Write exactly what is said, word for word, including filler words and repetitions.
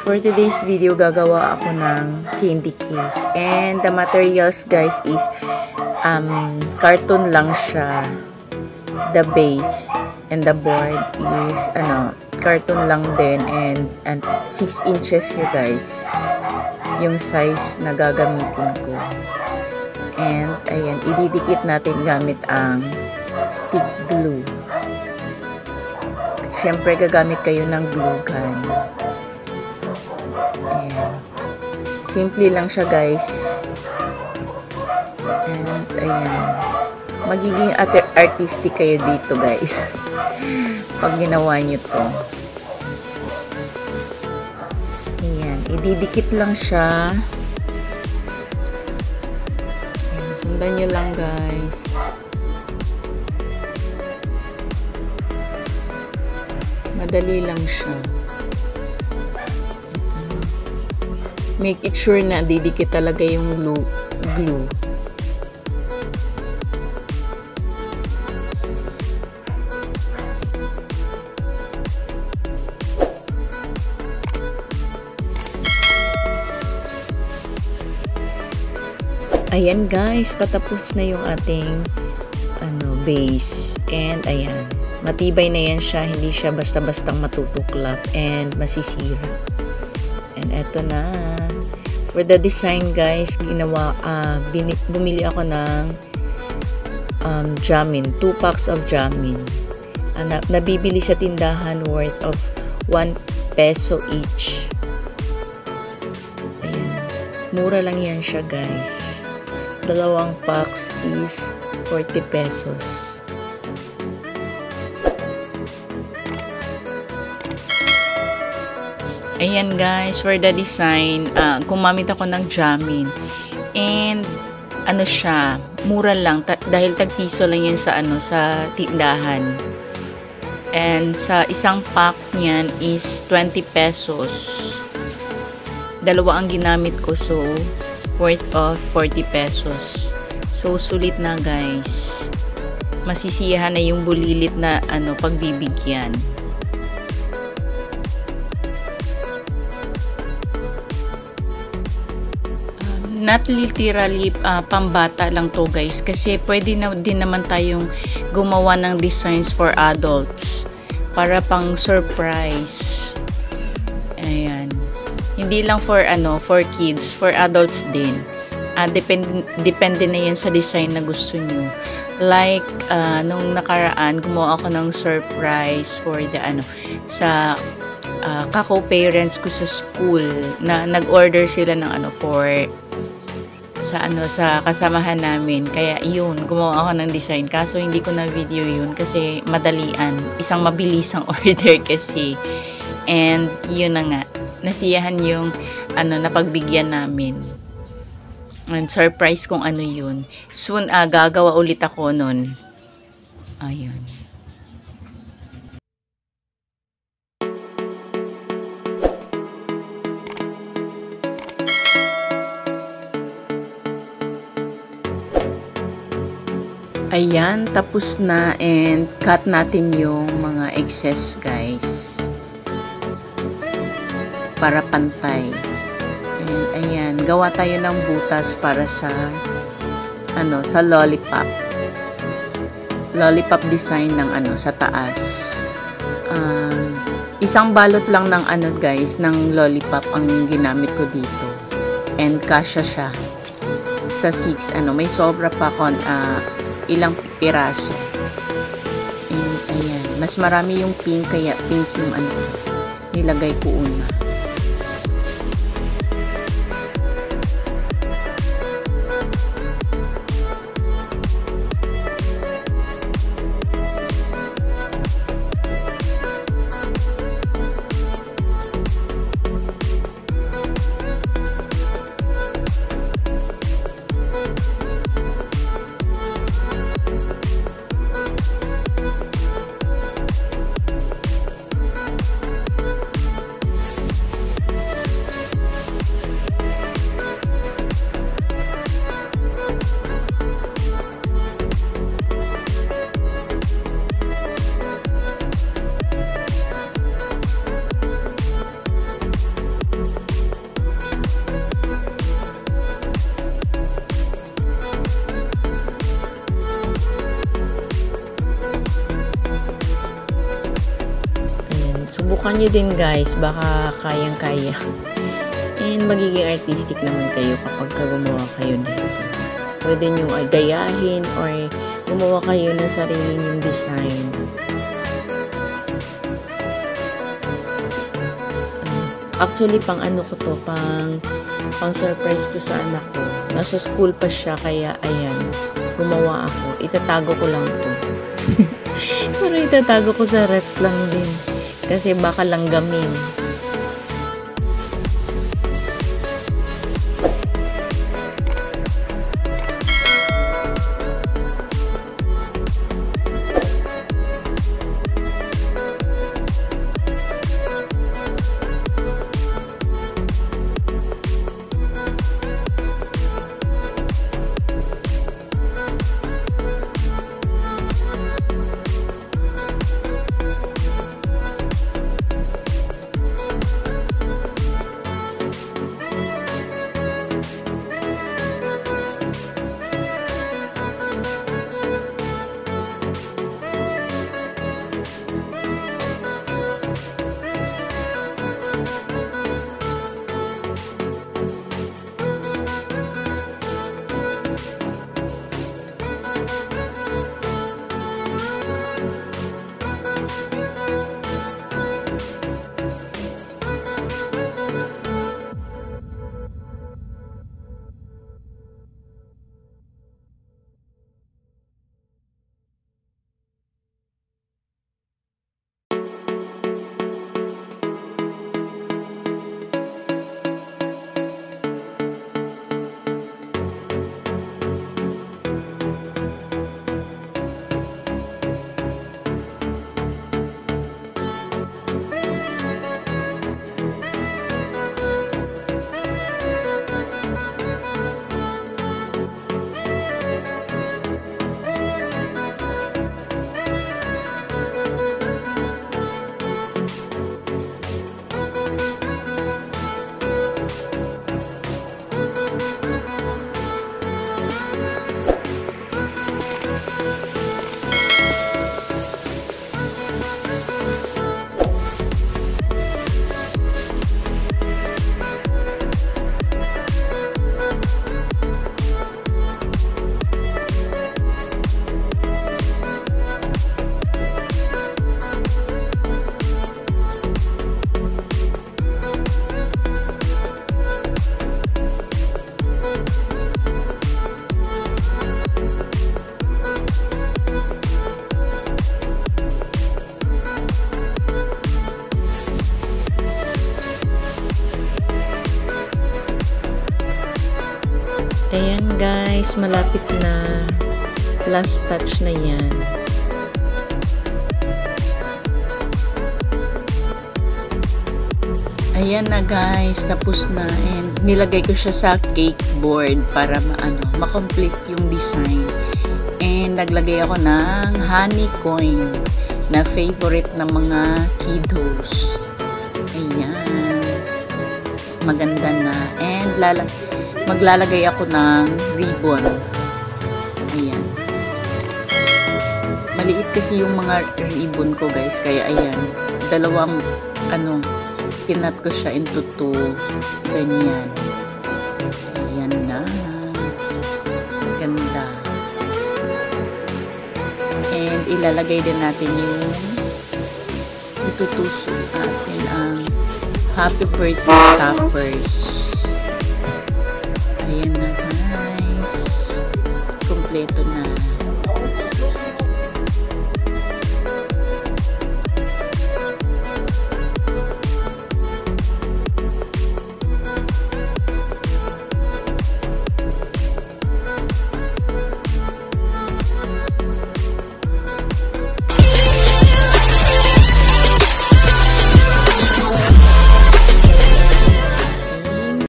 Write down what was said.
For today's video, gagawa ako ng candy cake. And the materials, guys, is um, carton lang siya. The base and the board is ano, carton lang din, and, and six inches yun, guys, yung size na gagamitin ko. And ayan, ididikit natin gamit ang stick glue. Siyempre, gagamit kayo ng glue gun. Ayan. Simple lang siya, guys. And ayan, magiging artistic kayo dito, guys, pag ginawa nyo to. Ayan, ididikit lang siya. Ayan, sundan nyo lang, guys. Madali lang siya. Make it sure na didikit talaga yung glue. glue. Ayan, guys, patapos na yung ating ano, base. And ayan, matibay na yan siya, hindi siya basta-bastang matutuklap and masisira. And eto na. For the design, guys, ginawa, uh, bumili ako ng um, jamin, two packs of jamin. Uh, na, nabibili sa tindahan worth of one peso each. Ayan. Mura lang yan siya, guys. Dalawang packs is forty pesos. Ayan, guys, for the design, uh, gumamit ako ng jamin. And ano siya, mura lang dahil tag-piso lang yan sa ano sa tindahan. And sa isang pack niyan is twenty pesos. Dalawa ang ginamit ko, so worth of forty pesos. So sulit na, guys. Masisiyahan na yung bulilit na ano pagbibigyan. Not literally uh, pambata lang to, guys, kasi pwede na din naman tayong gumawa ng designs for adults para pang surprise. Ayan, hindi lang for ano for kids, for adults din. Uh, depende, depende na yan sa design na gusto nyo. Like uh, nung nakaraan, gumawa ako ng surprise for the ano sa uh, kako parents ko sa school na nag-order sila ng ano for sa ano sa kasamahan namin. Kaya yun, gumawa ako ng design. Kaso hindi ko na video yun kasi madalian. Isang mabilisang order kasi. And yun na nga, nasiyahan yung ano napagbigyan namin. And surprise kung ano yun. Soon ah, gagawa ulit ako nun. Ayun. Ayan, tapos na, and cut natin yung mga excess, guys, para pantay. And ayan, gawa tayo ng butas para sa ano, sa lollipop. Lollipop design ng ano sa taas. Um, isang balot lang ng ano, guys, ng lollipop ang ginamit ko dito. And kasya siya sa six ano, may sobra pa kon ah uh, ilang piraso. And ayan, mas marami yung pink, kaya pink yung ano nilagay ko una. subukan nyo din guys, baka kayang-kaya. And magiging artistic naman kayo kapag gumawa kayo dito. Pwede nyo gayahin or gumawa kayo ng sarili nyong design. Actually, pang ano ko to, pang, pang surprise to sa anak ko. Nasa school pa siya, kaya ayan, gumawa ako. Itatago ko lang to. Pero itatago ko sa ref lang din. Kasi baka langgamin. Ayan guys, malapit na. Last touch na yan. Ayan na guys, tapos na. And nilagay ko siya sa cake board para maano, ma-complete yung design. And naglagay ako ng honey coin na favorite ng mga kiddos. Ayan. Maganda na. And lala maglalagay ako ng ribbon. Ayan. Maliit kasi yung mga ribbon ko guys. Kaya ayan. Dalawang ano, kinat ko siya into two. Ganyan. Ayan na. Ganda. And ilalagay din natin yung itutusok natin ang happy birthday toppers. Ayan na guys. Kompleto na.